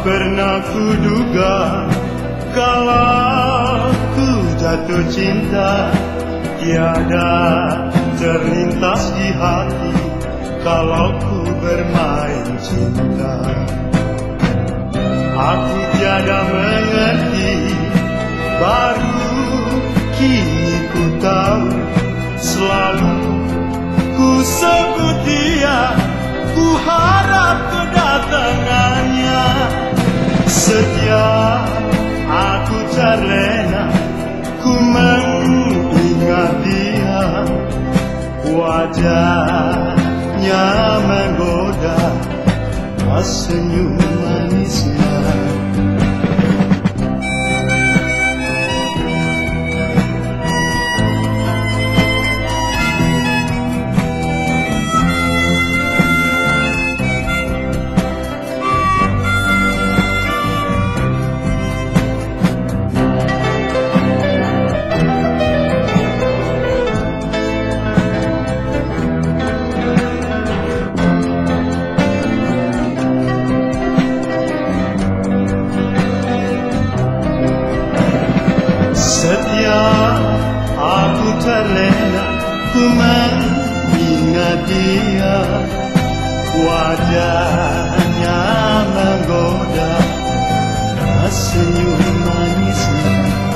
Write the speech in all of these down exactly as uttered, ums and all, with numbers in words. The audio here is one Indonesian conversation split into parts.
pernah kuduga kalau ku jatuh cinta, tiada terlintas di hati kalau ku bermain cinta. Aku tiada mengerti, baru kini ku tahu, selalu ku sebut dia, ku harap kedatangannya. Setiap aku terlena, ku mengingat dia, wajahnya menggoda, senyum manisnya. Setiap aku terlena, ku mengingat dia, wajahnya menggoda, senyum manisnya.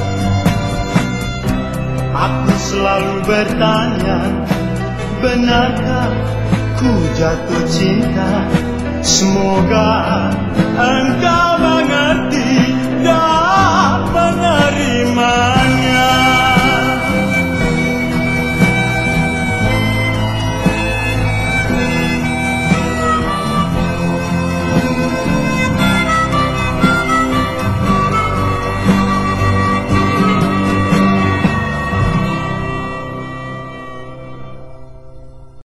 Aku selalu bertanya, benarkah ku jatuh cinta? Semoga engkau